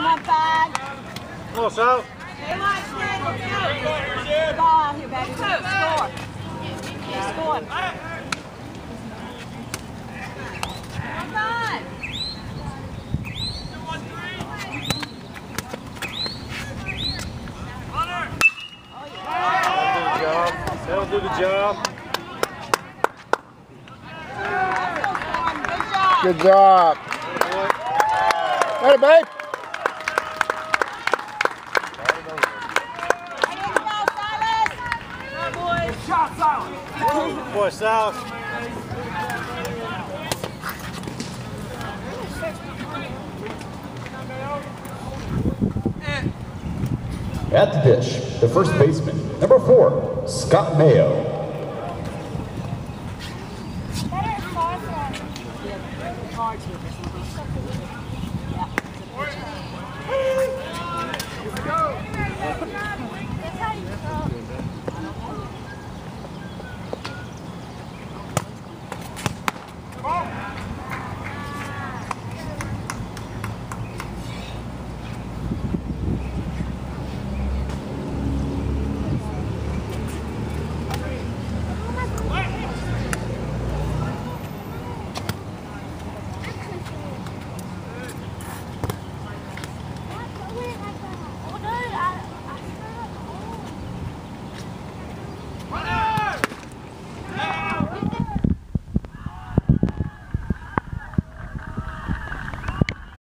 on, Fad. Come on, Sal. Come on, Fred. Let's go. Ball here, baby. Score. Keep scoring. Come on. That'll do the job. Good job. Hey, babe. Boy, Silas. At the dish, the first baseman, number 4, Scott Mayo. Here we go.